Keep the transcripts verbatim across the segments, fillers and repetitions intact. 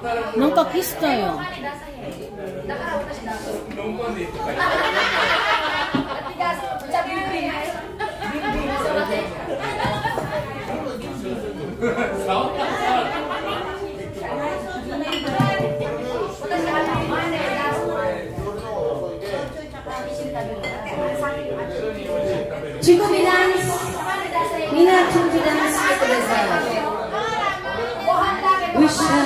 Nangka-kiss tayo. Chico Milans, Mina Chico Milans, wish I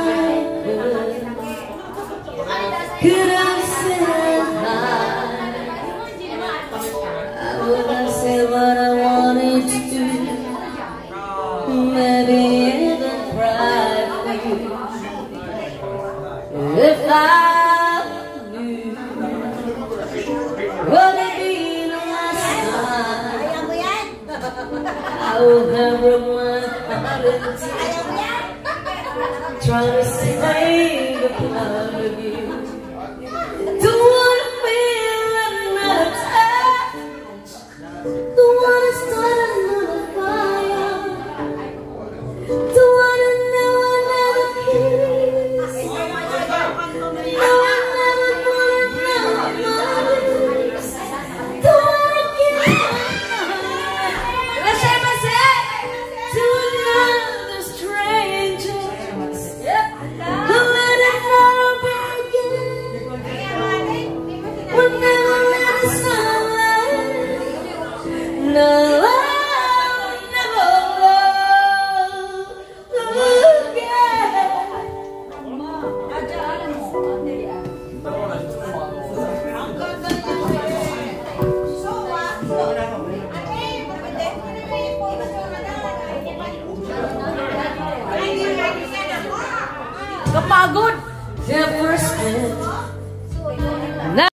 could have said hi. I would have said what I wanted to do, maybe even cry for you. If I knew what it be last time, I would have run out of tears, trying to save the part of you. Don't wanna feel another touch, don't wanna start another fire, don't wanna know another kiss, no, I never wanna know my lips, don't wanna give to another stranger. Who would have never again? We'll never let the sunlight. No, I'll never love again. Kapagod. The first